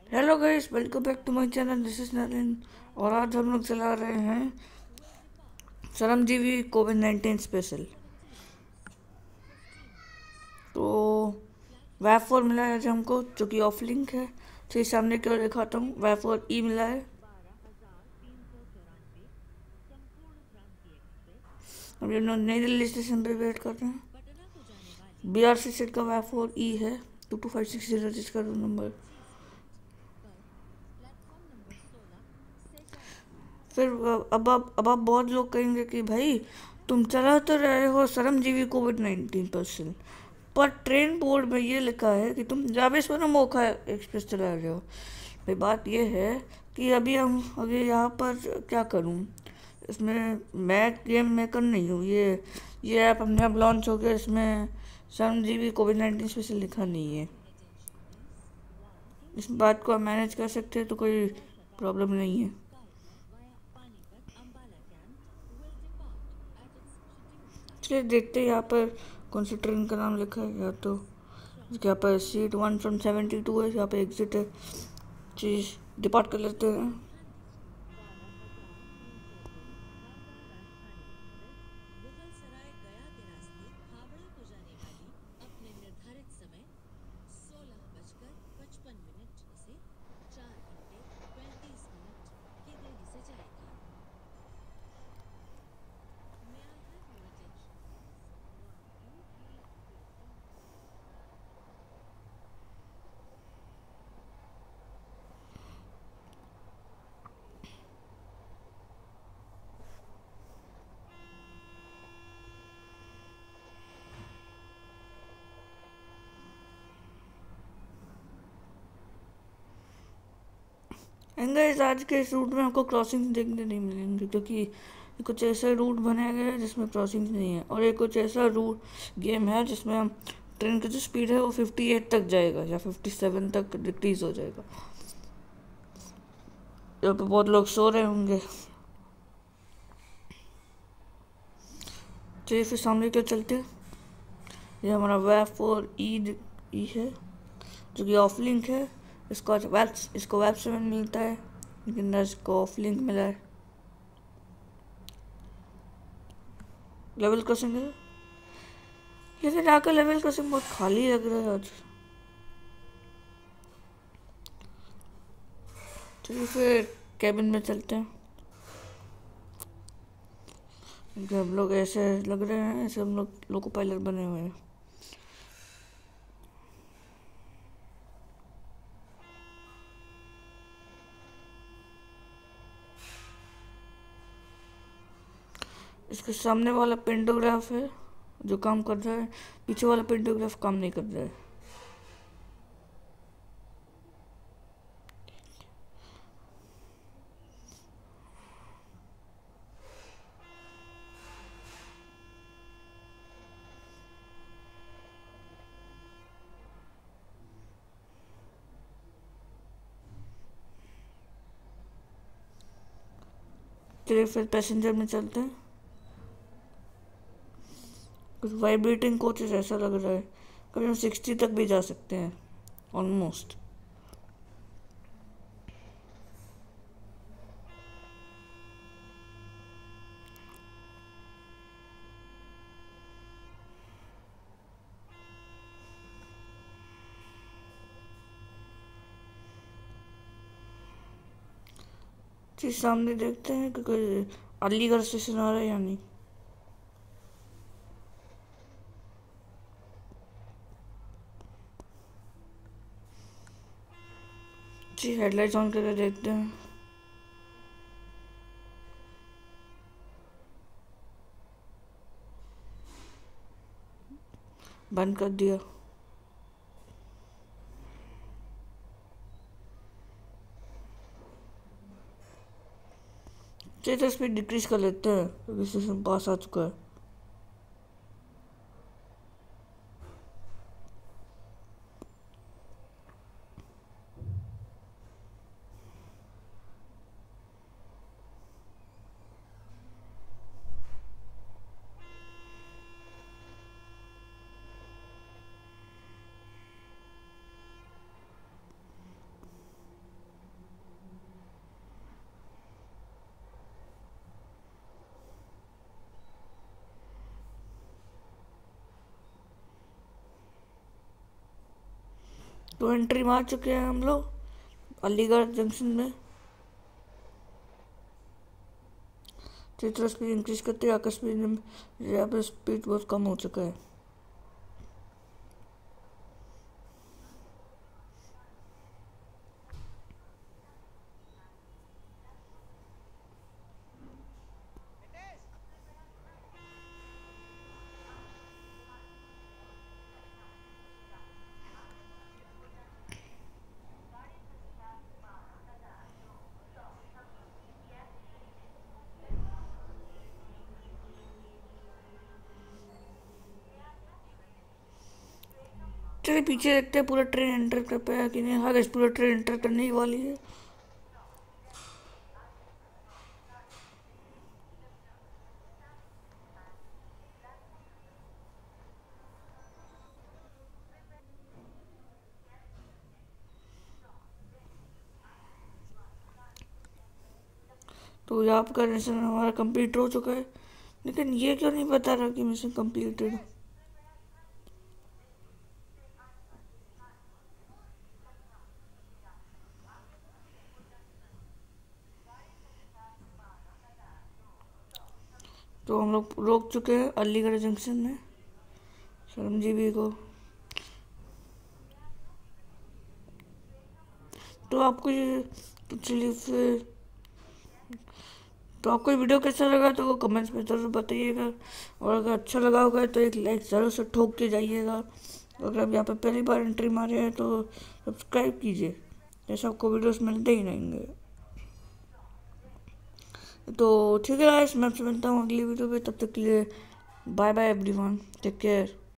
Hello guys, welcome back to my channel. This is Naren और आज हम लोग चला रहे हैं श्रमजीवी कोविड-19 स्पेशल। तो वेब 4 मिला है आज हमको, जो कि ऑफ लिंक है। तो सामने की ओर दिखाता हूँ, वेब 4 ई मिला है। अभी हम लोग नई दिल्ली स्टेशन पे वेट कर रहे हैं। BRC सेट का वेब 4 ई है, 22560 जिसका रूम नंबर। फिर अब आप बहुत लोग कहेंगे कि भाई तुम चला तो रहे हो श्रमजीवी कोविड-19 पर ट्रेन बोर्ड में ये लिखा है कि तुम जावेश्वरम ओखा एक्सप्रेस चला रहे हो। भाई बात ये है कि अभी यहाँ पर क्या करूँ। इसमें मैं गेम मेकर नहीं हूँ। ये ऐप अपने आप लॉन्च हो गया, इसमें श्रमजीवी कोविड-19 स्पेशल लिखा नहीं है। इस बात को आप मैनेज कर सकते हैं तो कोई प्रॉब्लम नहीं है। चलिए देखते हैं यहाँ पर कौन सी ट्रेन का नाम लिखा है। या तो यहाँ पर सीट 1/72 है, यहाँ पे एग्जिट है। चीज डिपार्ट कर लेते हैं। गाइस, आज के इस रूट में आपको क्रॉसिंग देखने नहीं मिलेंगे, क्योंकि कुछ ऐसा रूट बनाया गया है जिसमें क्रॉसिंग नहीं है। और एक कुछ ऐसा रूट गेम है जिसमें हम ट्रेन की जो स्पीड है वो 58 तक जाएगा या 57 तक डिक्रीज हो जाएगा। यहाँ पे बहुत लोग सो रहे होंगे। चलिए फिर सामने क्या चलते हैं। ये हमारा वेब 4 ई है, जो कि ऑफ लिंक है। इसको वेब 7 मिलता है, लेकिन इसको ऑफ लिंक मिला है। लेवल क्रॉसिंग है, लेकिन आकर लेवल क्रॉसिंग बहुत खाली लग रहा है आज। चलिए फिर कैबिन में चलते हैं। हम लोग ऐसे लग रहे हैं, ऐसे हम लोग लोको पायलट बने हुए हैं। इसके सामने वाला पेंटोग्राफ है जो काम कर रहा है, पीछे वाला पेंटोग्राफ काम नहीं कर रहा है। चलिए फिर पैसेंजर में चलते हैं। कुछ वाइब्रेटिंग कोचेस ऐसा लग रहा है, कभी हम 60 तक भी जा सकते हैं ऑलमोस्ट। जी सामने देखते हैं कि कोई अलीगढ़ स्टेशन आ रहा है या नहीं। जी हेडलाइट्स ऑन करके देखते हैं। बंद कर दिया। चलिए तो स्पीड डिक्रीज कर लेते हैं, क्योंकि स्टेशन पास आ चुका है। तो एंट्री मार चुके हैं हम लोग अलीगढ़ जंक्शन में। चित्र स्पीड इंक्रीज करते आकर स्पीड बहुत कम हो चुका है। चलिए पीछे देखते हैं पूरा ट्रेन एंटर कर पाया कि नहीं। हाँ गाइस, पूरा ट्रेन एंटर करने ही वाली है। तो यहाँ का मिशन हमारा कंप्लीट हो चुका है, लेकिन ये क्यों नहीं बता रहा कि मिशन कंप्लीटेड। तो हम लोग रोक चुके हैं अलीगढ़ जंक्शन में सरमजीवी को। तो आपको ये तो चलिए फिर, तो आपको ये वीडियो कैसा लगा तो वो कमेंट्स में ज़रूर बताइएगा, और अगर अच्छा लगा होगा तो एक लाइक ज़रूर से ठोक के जाइएगा। अगर आप यहाँ पर पहली बार एंट्री मारे हैं तो सब्सक्राइब कीजिए, जैसे आपको वीडियोस मिलते ही रहेंगे। तो ठीक है गाइस, मैं आपसे मिलता हूँ अगली वीडियो में। तब तक के लिए bye bye everyone, take care.